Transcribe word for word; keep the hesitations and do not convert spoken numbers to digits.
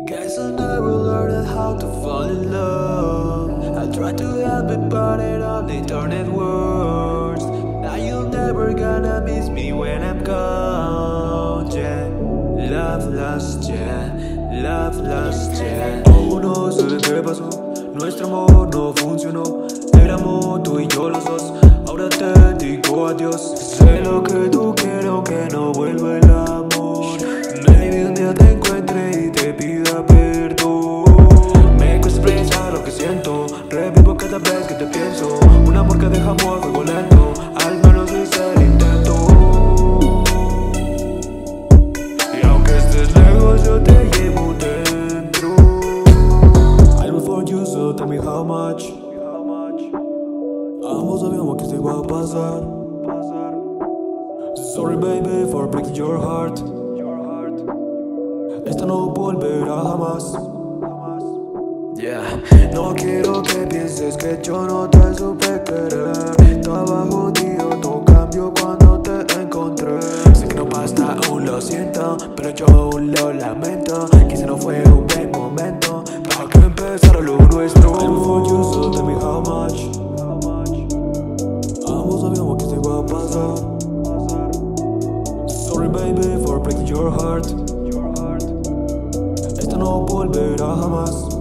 Guess I never learned how to fall in love. I tried to help it, but it only turned it worse. Now you're never gonna miss me when I'm gone, yeah. Love lost, yeah. Love lost, yeah. Aún no sé qué pasó. Nuestro amor no funcionó. Éramos tú y yo los dos. Ahora te digo adiós. Sé lo que tú quieres, aunque no vuelva el amor. Maybe un día te encuentre y te pida perdón. Me cuesta expresar lo que siento. Revivo cada vez que te pienso. Un amor que dejamos a fuego lento. Al menos hice el intento. Y aunque estés lejos yo te llevo dentro. I look for you, so tell me how much. Ambos sabíamos que esto iba a pasar. Sorry baby for breaking your heart. Esto no volverá jamás. Yeah. No quiero que pienses que yo no te supe querer. Estaba jodido, todo cambió cuando te encontré. Sé que no basta, aún lo siento, pero yo aún lo lamento. Quizá no fue un buen momento para que empezara lo nuestro. I'm for you, so tell me how much. Ambos sabíamos que esto iba a pasar. Sorry baby for breaking your heart. Esto no volverá jamás.